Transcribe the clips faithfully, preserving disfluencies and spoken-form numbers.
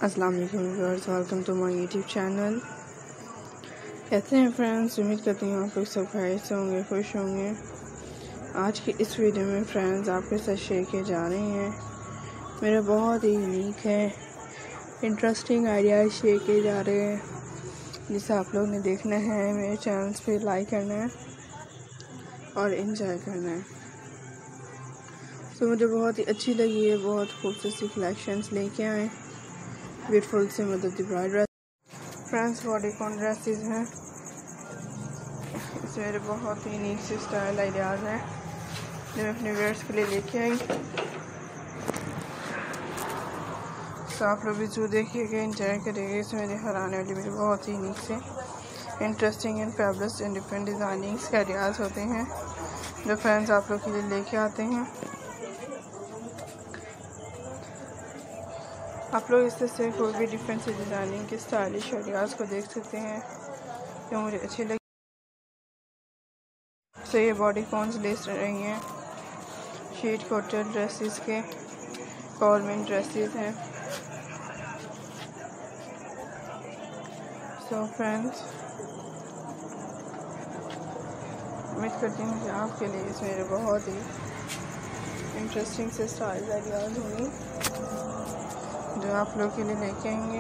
अस्सलाम वालेकुम viewers, welcome to my YouTube channel. कैसे हैं फ्रेंड्स? उम्मीद करती हूँ आप लोग सब खैरियत से होंगे, खुश होंगे। आज की इस वीडियो में फ्रेंड्स आपके साथ शेयर किए जा रहे हैं मेरे बहुत ही यूनिक है इंटरेस्टिंग आइडियाज़ शेयर किए जा रहे हैं, जिसे आप लोग ने देखना है, मेरे चैनल पे लाइक करना है और एंजॉय करना है। तो मुझे बहुत ही अच्छी लगी है, बहुत खूबसूरत सी कलेक्शंस लेके आए ब्यूटीफुल से मतलब the bride dress friends bodycon dresses हैं। इसमें मेरे बहुत ही यूनिक से स्टाइल आइडियाज़ हैं जो मैं अपने वेयर्स के लिए लेके आई। तो आप लोग भी जो देखिएगा, एंजॉय करिएगा। इसमें मेरे हर आने वाली मेरे बहुत ही यूनिक से interesting and fabulous and different designings के आइडियाज़ होते हैं जो फ्रेंड्स आप लोग के लिए लेके आते हैं। आप लोग इससे से कोई भी डिफरेंट से डिज़ाइनिंग के स्टाइलिश आइडियाज़ को देख सकते हैं जो मुझे अच्छी लगी। तो ये बॉडीकॉन्स लेस रही हैं, शीट कॉटन ड्रेसेस के कॉलमेंट ड्रेसेस हैं। सो फ्रेंड्स उम्मीद करती हूँ कि आपके लिए इसमें मेरे बहुत ही इंटरेस्टिंग से स्टाइल आइडियाज़ होंगी जो आप लोग के लिए लेके आएंगे।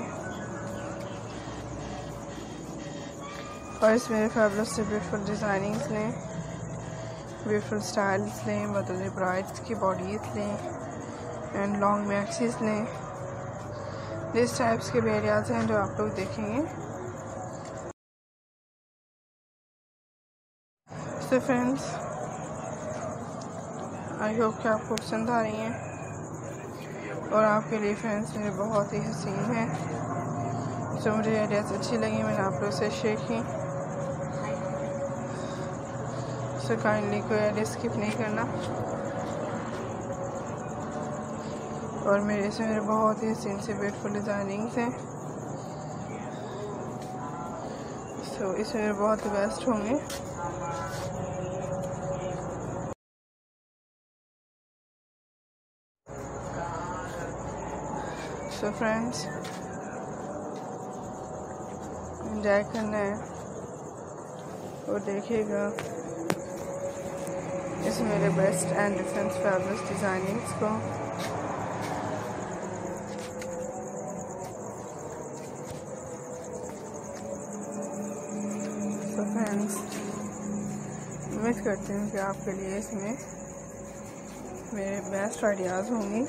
और इसमें फैबुलस से ब्यूटीफुल डिज़ाइनिंग्स लें, ब्यूटीफुल स्टाइल्स लें, मतलब ब्राइड्स की बॉडीज़ लें एंड लॉन्ग मैक्सीज लें। इस टाइप्स के एरियाज हैं जो आप लोग देखेंगे। तो फ्रेंड्स आई होप कि आपको पसंद आ रही हैं और आपके लिए फ्रेंड्स मेरे बहुत ही हसीन हैं जो मुझे आइडियाज़ अच्छी लगी, मैंने आप लोग से शेयर की। सो काइंडली कोई आइडिया स्किप नहीं करना। और मेरे इसमें मेरे बहुत ही हसीन से ब्यूटीफुल डिज़ाइनिंग्स हैं। सो so, इसमें मेरे बहुत ही बेस्ट होंगे। सो फ्रेंड्स एंजॉय करना है और देखिएगा इस मेरे best and different fabulous designings को। तो फ्रेंड्स उम्मीद करती हूँ कि आपके लिए इसमें मेरे बेस्ट आइडियाज़ होंगी।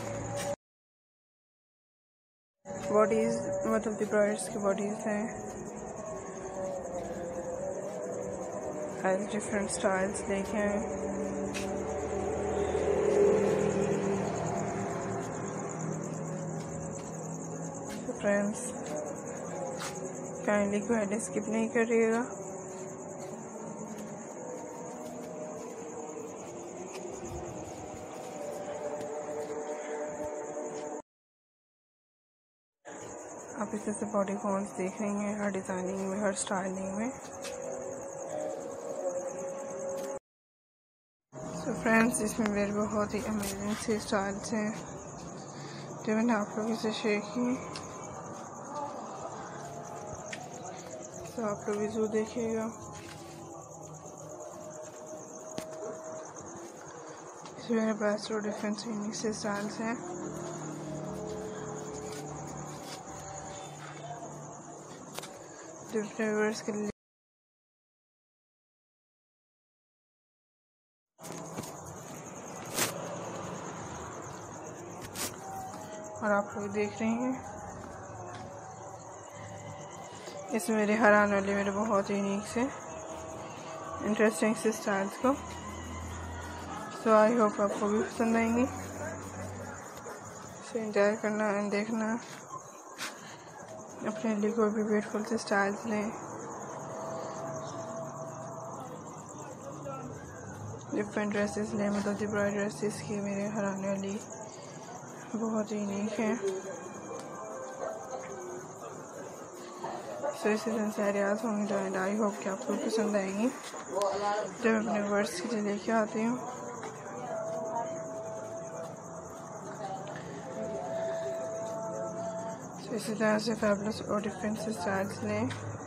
बॉडीज़ मतलब दी ब्राइड्स की बॉडीज़ हैं, डिफरेंट स्टाइल्स लेके आए। फ्रेंड्स काइंडली को ऐड स्किप नहीं करिएगा। आप इस तरह से बॉडीकॉन्स देख रही हैं हर डिज़ाइनिंग में, हर स्टाइलिंग में। तो फ्रेंड्स इसमें मेरे बहुत ही अमेजिंग से स्टाइल्स हैं जो मैंने आप लोगों से शेयर किए। तो आप लोग भी जरूर देखिएगा। इसमें मेरे पास और डिफरेंट यूनिक से स्टाइल्स हैं। डिफरेंट व्यूअर्स के लिए और आप लोग देख रहे हैं इसमें मेरे हर आने वाले मेरे बहुत यूनिक से इंटरेस्टिंग से स्टाइल्स को। सो आई होप आपको भी पसंद आएंगी। सो एंजॉय करना एंड देखना, अपने लिए कोई भी ब्यूटीफुल से स्टाइल्स लें, डिफरेंट ड्रेसेस लें, मतलब दी ब्राइड ड्रेसेस की मेरे हर आने वाली बहुत यूनिक हैं। सो इसी तरह से आइडियाज़ होंगे जो एंड आई होप कि आपको पसंद आएंगी जब मैं अपने वर्ड्स के लिए लेके आती हूँ। इसी तरह से फैबुलस और डिफरेंट स्टाइल्स लें।